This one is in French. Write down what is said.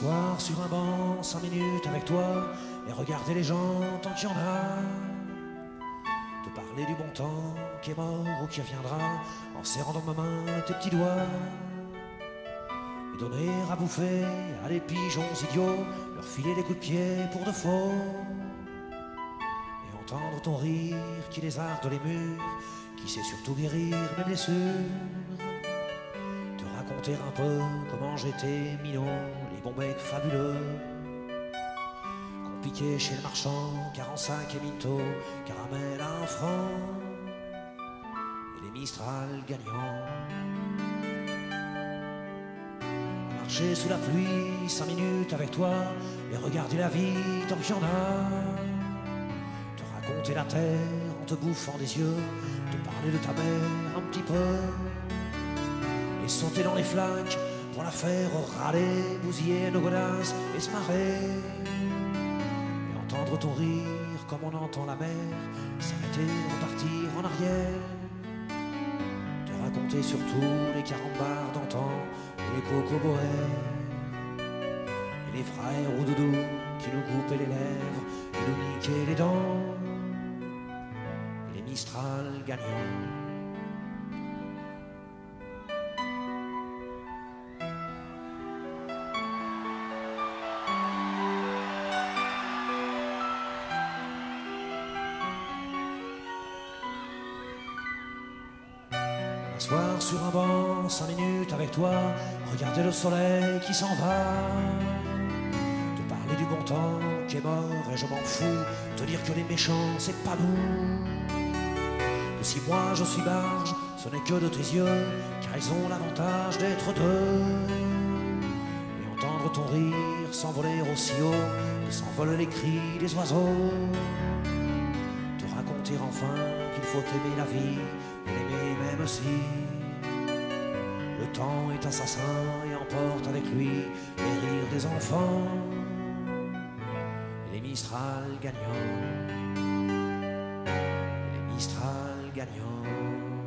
M'asseoir sur un banc 5 minutes avec toi et regarder les gens tant qu'il y en a. Te parler du bon temps qui est mort ou qui reviendra en serrant dans ma main tes petits doigts. Et donner à bouffer à des pigeons idiots, leur filer des coups de pied pour de faux. Et entendre ton rire qui lézarde les murs, qui sait surtout guérir mes blessures. Te raconter un peu comment j'étais minot, les bons becs fabuleux qu'on piquait chez le marchand, 45 et Minto, caramel à 1 franc, et les Mistral gagnants. Marcher sous la pluie 5 minutes avec toi et regarder la vie tant qu'il y en a. Te raconter la terre en te bouffant des yeux, te parler de ta mère un petit peu, et sauter dans les flaques pour la faire râler, bousiller nos godasses et se marrer. Et entendre ton rire comme on entend la mer s'arrêter, repartir en arrière. Te raconter surtout les carambars d'antan et les cocoboères, et les frères ou doudou qui nous coupaient les lèvres et nous niquaient les dents, et les Mistral gagnants. M'asseoir sur un banc 5 minutes avec toi, regarder le soleil qui s'en va, te parler du bon temps qui est mort et je m'en fous, te dire que les méchants c'est pas nous, que si moi je suis barge ce n'est que de tes yeux, car ils ont l'avantage d'être deux, et entendre ton rire s'envoler aussi haut que s'envolent les cris des oiseaux. Te raconter enfin qu'il faut aimer la vie et l'aimer même si le temps est assassin et emporte avec lui les rires des enfants, et les Mistral gagnants, et les Mistral gagnants.